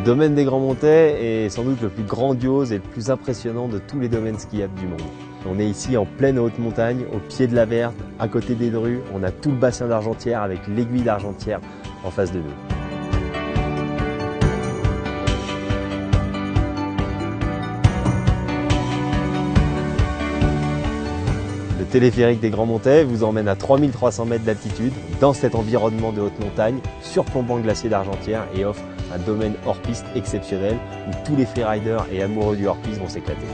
domaine des Grands Montais est sans doute le plus grandiose et le plus impressionnant de tous les domaines skiables du monde. On est ici en pleine haute montagne, au pied de la Verte, à côté des Drus. On a tout le bassin d'Argentière avec l'aiguille d'Argentière en face de nous. Le téléphérique des Grands Montais vous emmène à 3300 mètres d'altitude dans cet environnement de haute montagne, surplombant le glacier d'Argentière et offre un domaine hors-piste exceptionnel où tous les freeriders et amoureux du hors-piste vont s'éclater.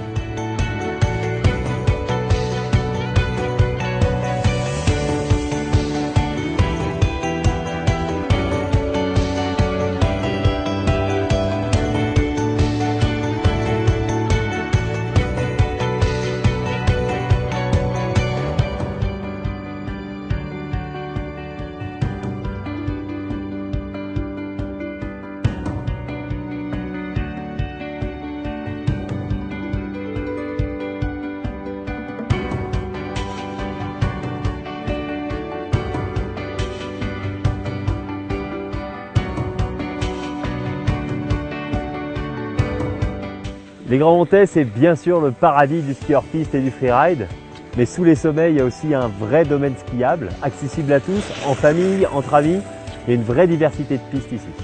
Les Grands Montais, c'est bien sûr le paradis du ski hors-piste et du freeride, mais sous les sommets, il y a aussi un vrai domaine skiable, accessible à tous, en famille, entre amis. Il y a une vraie diversité de pistes ici.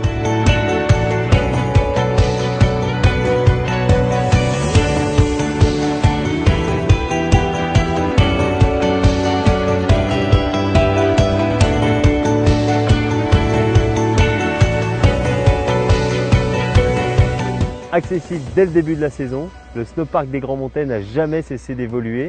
Accessible dès le début de la saison, le snowpark des Grands Montais n'a jamais cessé d'évoluer.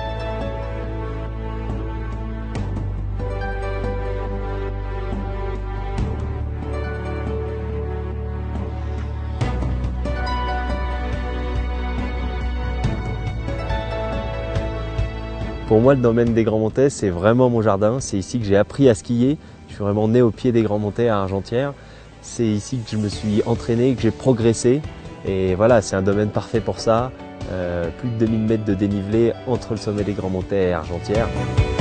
Pour moi, le domaine des Grands Montais, c'est vraiment mon jardin. C'est ici que j'ai appris à skier. Je suis vraiment né au pied des Grands Montais à Argentière. C'est ici que je me suis entraîné, que j'ai progressé. Et voilà, c'est un domaine parfait pour ça. Plus de 2000 mètres de dénivelé entre le sommet des Grands Montais et Argentière.